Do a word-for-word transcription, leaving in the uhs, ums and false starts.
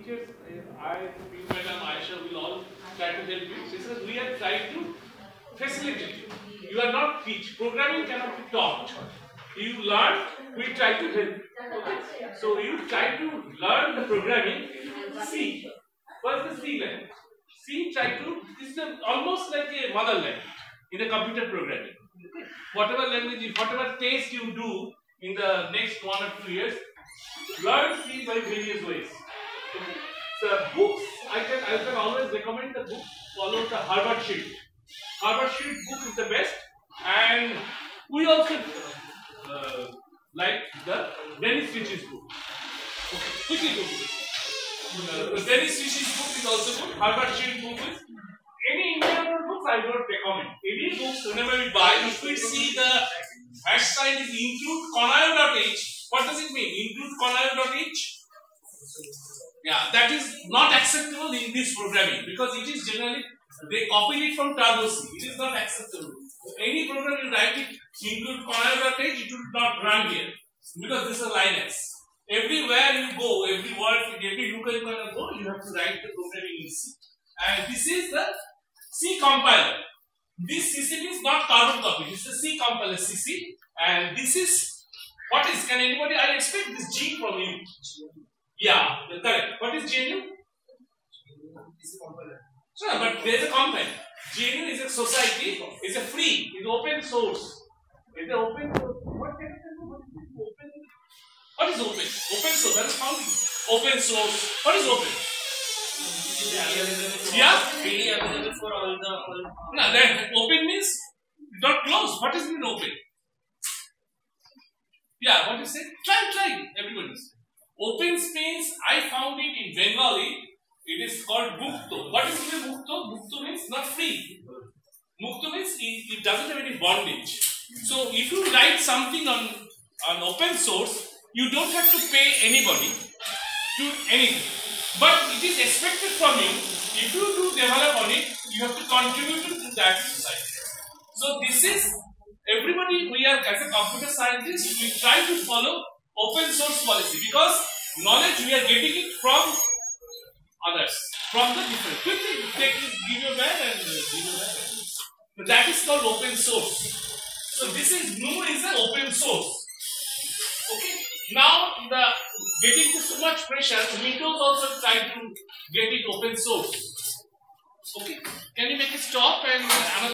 teachers, I, Madam Aisha, will all try to help you. Because we are trying to facilitate you. You are not teach. Programming cannot be taught. You learn, we try to help you. Okay? So you try to learn the programming in C. What's the C language? C try to, this is a, almost like a mother language in the computer programming. Okay? Whatever language, whatever test you do in the next one or two years, learn C by various ways. Okay? So books, I can I can always recommend the book. Follow the Harvard Sheet. Harvard Sheet book is the best, and we also uh, like the Dennis Ritchie's book. Okay, quickly go to it. Uh, the Dennis Ritchie's book is also good. Harvard Sheet book is. Any Indian books I don't recommend. Any books whenever we buy, if we see the hash sign is include conio.h. What does it mean? Include conio.h? Yeah, that is not acceptable in this programming because it is generally, they copied it from Turbo C. It is not acceptable. Any program you write it, include conio.h, it will not run here because this is Linux. Everywhere you go, every word, every local you can go, you have to write the programming in C. And this is the C compiler. This C C is not carbon copy. This is C compiler C C. And this is, what is, can anybody, I expect this G from you. Yeah, correct. What is G N U? Sure, but there is a compiler. G N U is a society, it's a free, it's open source. It's an open source. What can I tell you? What is open? What is open? Open source, that is found. Open source. What is open? Yeah? Freely available for all the all. No, then open means not closed. What does it mean open? Yeah, what you say? Try, try. Everybody say. Open means I found it in Bengali. It is called Mukto. What is it Mukto? Mukto means not free. Mukto means it, it doesn't have any bondage. So if you write something on, on open source, you don't have to pay anybody to anything. But it is expected from you, if you do develop on it, you have to contribute to that society. So this is, everybody, we are as a computer scientist, we try to follow open source policy because knowledge we are getting it from others, from the different. Quickly take it, give your bag and give your bag. So that is called open source. So this is, G N U is an open source. Okay. Now the getting to so much pressure, Windows also try to get it open source. Okay. Can you make it stop and another